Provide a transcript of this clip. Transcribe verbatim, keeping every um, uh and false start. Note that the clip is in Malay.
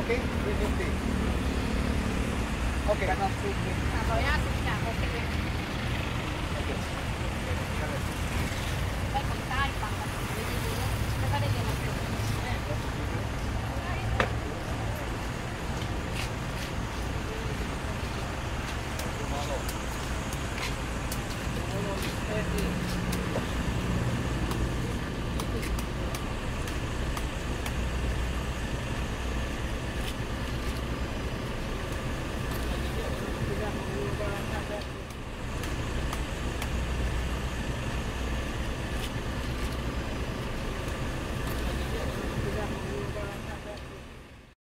Okay, three fifty. Okay. sามร้อยห้าสิบจ้ะหกสิบเอ็ด